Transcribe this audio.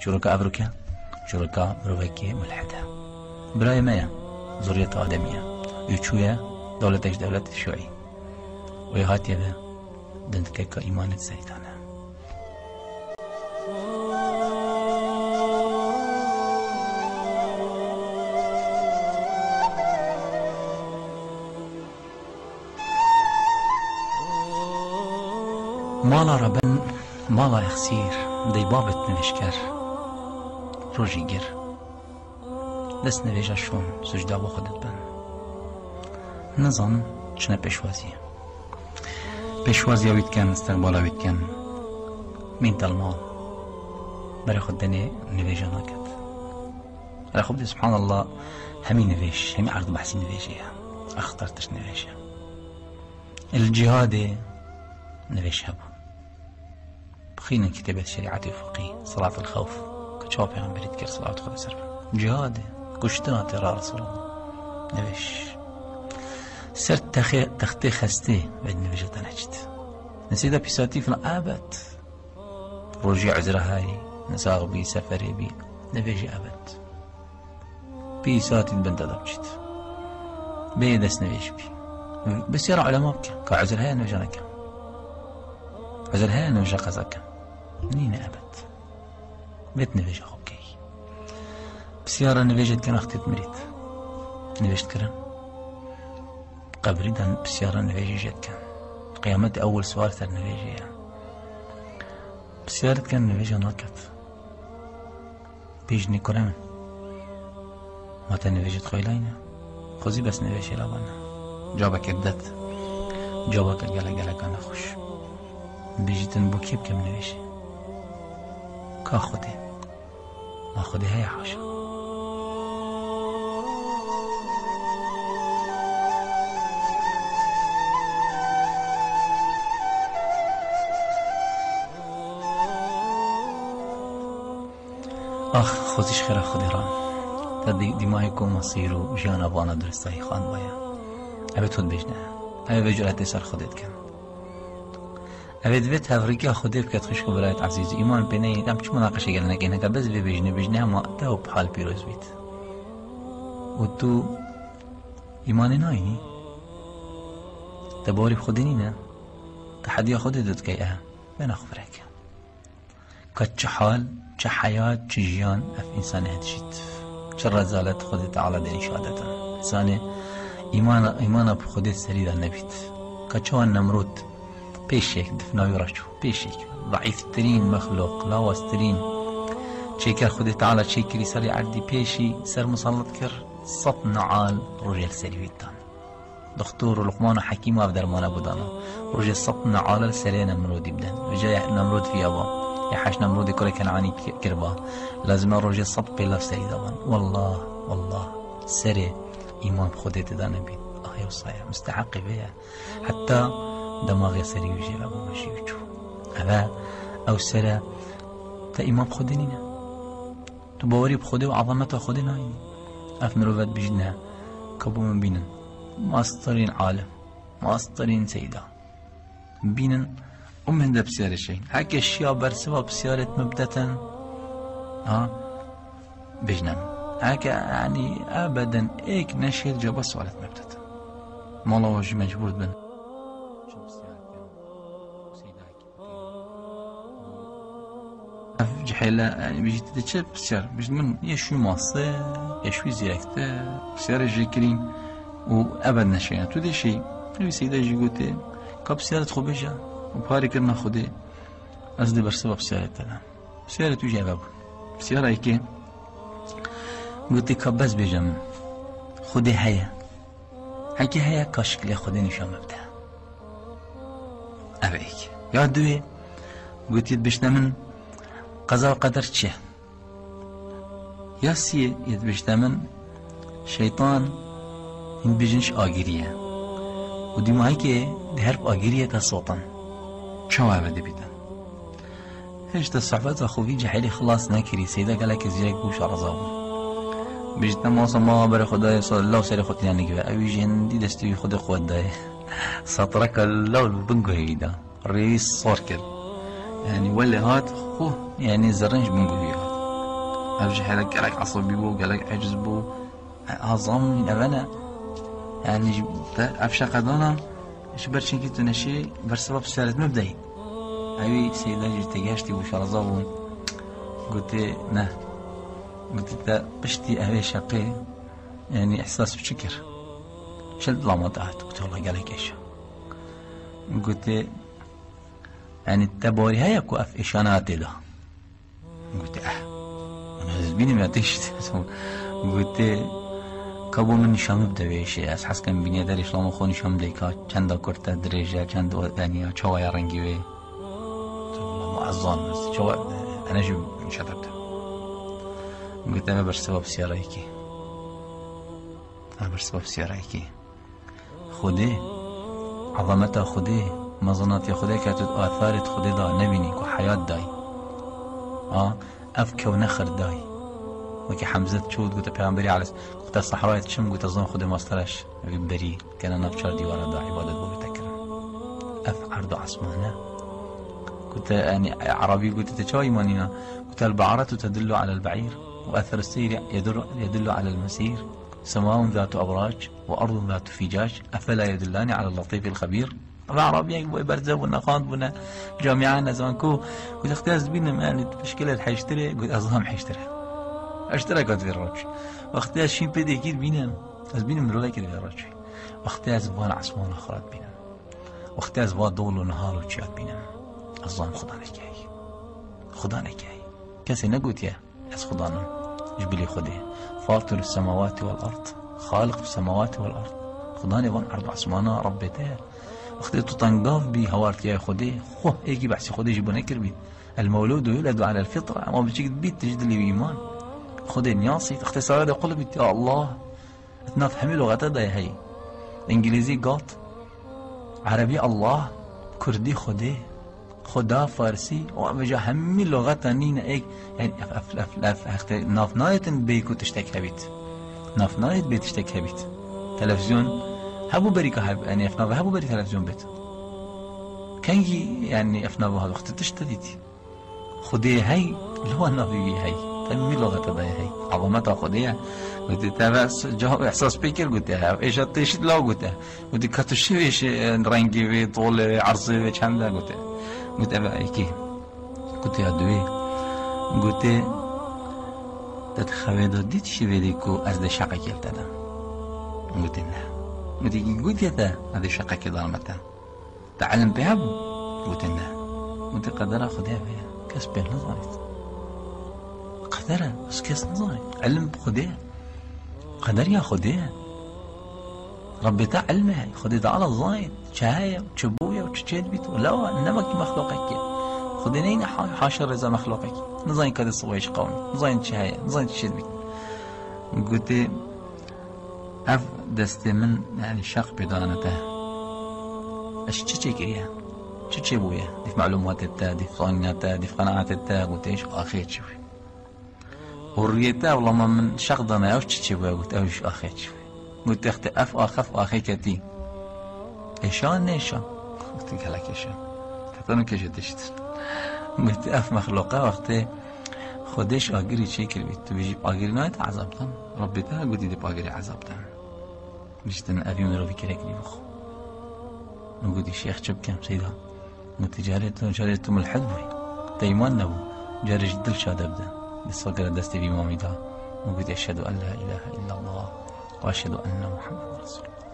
شركاء أبركة شركاء مروكة ملحدة براي مايا ذرية آدمية يشوية دولتش دولة الشيوعي ويهات يبا دندكك إيمان الزيتانة. مالا ربن مالا يخسير دي بابت نوشكر روجي جر دست نویجا شون سجده با خودت بن نظام چنه پیشوازی وید کن استقبالا وید کن مين المال برای خود دنی نویجا ناکد برای خود سبحان الله همي نویش همي عرض بحثي نویجه اخترتش نویجه الجهاد نویش هبو بخينا كتابة الشريعة الفقهية صلاة الخوف كتشوف عن بريد كير صلاة خذ سرفا جهاد كشتنا ترى رسول الله نبيش سرت تختي خستي بعد نبيجة نجت نسيدا بيساتي فلا أبد رجع عذرة هاي نساغ بي سفري بي نبيجة أبد بيساتي البنت دبجت بيدس نبيش بي بس يرى علماء كعذر هاي نبيجة نكا عذر هاي نبيجة قزاكا نينا أبد بيت نبيجة خوكي بسيارة نبيجت كان أختي مريت نبيجت كرم قبري دان بسيارة نبيجي جت كان قيامتي أول سؤال تر نبيجي يعني. بسيارة كان نبيجي ناكت بيجني كرم ما تنبيجت خويلين خوزي بس نبيجي لابانا جابك ابدت جابك الجلا كان خوش بيجتن بوكيب كم نبيجي كاخدي ما خدي هي حاشا خودش خیره خودی ران تا دیمایی که مصیر و جان ابانا درستایی خان بایا اوه تود بجنه اوه بجرات سر خودت کن اوه دوید هفریکی خودی بکت خوشکو برایت عزیز ایمان بینه ام چه مناقشه گل نگه که بز بجنه اما تا بحال پیروز بید و تو ایمانی ناینی تا باری خودی نینه تحدی خودی داد که بنا خبرک که چه حال چه حیات چه جیان اف انسان هدشید چه رزالت خودت تعالی دنی شهادتا انسان ایمان پر خودت سریده نبید که چوان نمرود پیشک دفناوی رشو پیشک ضعیف ترین مخلوق لاواز ترین چه کر خودت تعالی چه کری سری عردی پیشی سر مسلط کر صط نعال رجل سریویتان دكتور لقمان حكيم وفي درمانه بودانا رجل صط نعال سری نمرودی بدن وجای نمرود فی ابا يحاش نمرودي كل كنعاني كربا لازم الرجل صب بلا سري دابان والله سري إمام خودت دانا بيت يا وصايا مستحق بيها حتى دماغي سري وجي لابو ماشي وجو هذا أو سرا تا إمام خودنينا تبوري بخودي وعظمته خودنا أف مروفات بجنها كبو من بينن ماسترين عالم ماسترين سيدة بينن هنده بسیار شيء هک اشیا برسوا بسیارت مبدتا بجنم هک يعني ابدا ايك نشيد جابا سوالت مبدتا مالا واجي مجبور بن جحيلة يعني بيجي تتشب بسيار بيجي من يشوي ماصي يشوي زيركته بسيار جيكرين وابدا نشيد تو دي شيء في سيدة جيقوتي كاب سيارت خوبجا وبهاري كرنا خدي أزدي برسبة بسيارة تلا بسيارة وجه بابو بسيارة ايكي قلت كبز بجم خدي هيا كاشك لي خدي نشام مبدا أبيك يا دوي قلت يتبشنا من قضاء وقدر تشه ياسي يتبشنا من شيطان ينبجنش آگيرية ودي ما هيك دهرب آگيرية تصوتا شو عبدي بيدن هيش تصحفات أخوي جحيلي خلاص ناكري سيدا قالك زيرك بوش عرضاهم بيجتنا موصا ما بري خداي صلى الله سري خطي يعني كذا أبي جن دي دستوي خد خداي سطرك اللول بنقو هيدا رئيس صار كده يعني ولا هات خو يعني زرنج بنقو هيدا أرجع هذاك قالك عصبي بو قالك عجز بو هظام أبنا يعني أفشى قدانا إيش برشين كي تنشي برسبب سالت مبدئي أبي سيدا جرتجاشتي وشرزابون قلت نه قلت تا بشتي أبي شقي يعني إحساس بشكر شلت لما طاحت قلت والله قالك إيش قلت يعني تبوري هيا كو أف إشاناتي ده قلت أنا زبيني ما تشت قلت كابو من نشام بده بيشي أسحس كان بني داري شلون خو نشام ديكا چند كرتا درجة چند يعني چوا رنگي وي والله معظم چوا أنا جو شطبت قلت أنا برسبب سياريكي أنا برسبب سياريكي خدي عظمتها خدي مظنات يا خدي كانت آثارت خدي دا نبيني كو حياة داي أفكى ونخر داي وكي حمزة شود قلت بيغمبري على قلت الصحراء تشم قلت أظن خدي ماسترش بري كان نفشر ديوانا دا عبادة بو بتكرم أف عرض عصمانا قلت يعني عربي قلت تشاي مانينا قلت البعرة تدل على البعير وأثر السير يدل على المسير سماء ذات أبراج وأرض ذات فجاج أفلا يدلان على اللطيف الخبير العربية بو برزة ونقاط بنا جامعة نزانكو قلت اختاز بينا يعني تشكيلة حيشتري قلت أظهم حيشتري اشتري قلت في الرجل واختاز شين بدي أكيد بينا از بينا مرولا كده في الرجل واختاز بان عصمان أخرات بينا واختاز بان دول ونهار وشيات بينا أظهم خدا نكاي خدا نكاي كسي نقول يا أس خدانا جبلي خدي فاطر السماوات والأرض خالق السماوات والأرض خداني بان عرض عصمانا ربته وقتی تو تنقاف بي هوارت يا خدي خو ايجي بحسي خدي جيبونا كربي المولود يولد على الفطرة اما بتجي تبيت تجد اللي بإيمان خدي نياصي اختصار هذا قلبي يا الله تنفهمي لغة دا هي انجليزي قاط عربي الله كردي خدي خدا فارسي ومجا همي لغة نينا ايك يعني اف ناف نايت بيكو تشتك هبيت ناف نايت بيت تشتك هبيت تلفزيون هبو بريكا هب يعني افنابه هبو بري تلفزيون بيت كانجي يعني افنابه هذا وقت تشتديتي خدي هاي اللي هو النبي هاي تمي لغة ده هاي عظمتها خديها قلت تابع جواب احساس بيكر قلت ايش تشد لا قلت كاتشي ايش رنجي في طول عرضي في كم ده قلت ايكي قلت يا دوي قلت تتخوي ديت شي فيديكو از ده شقه كلت ده قلت نه قلت يا ذا هذه شقة كذا متى تعلم بها قلت له قلت قدر أخذها بها كسب نظرت قدر بس كيس نظري علم بخدها قدر يا خدها ربي تعلمها خدها على الظاهر شهاية وشبوية وتشيد بيت لا إنما مخلوقك خدينين حاشر رزا مخلوقك نظام كذا صويش قومي نظام شهاية نظام تشيد بيت قلت اف دست من يعني شق بدانته اش تشي كريا تشي بويا دي معلومات التا دي صانياتا دي قناعات التا قلت ايش اخيت شوي وريتا والله ما من شق دانا اوش تشي بويا قلت اوش اخيت شوي قلت اخت اف اخف اخي كتي ايشان نيشان قلت لك ايشان تطن كيش تشت قلت اف مخلوقه وقت خودش اگری چی کردی تو بیشی اگری نایت عذابتن ربی تا گودی دی اگری عذابتن بیشتن ابیم رو فکر کنی بخو نقولي شيخ شب كم سيدا متجارته ملحد بوي تيمان نبو جاري جدل شاد ابدا بالصقر دستي بإمامي دا نقولي أشهد أن لا إله إلا الله وأشهد أن محمد رسول الله.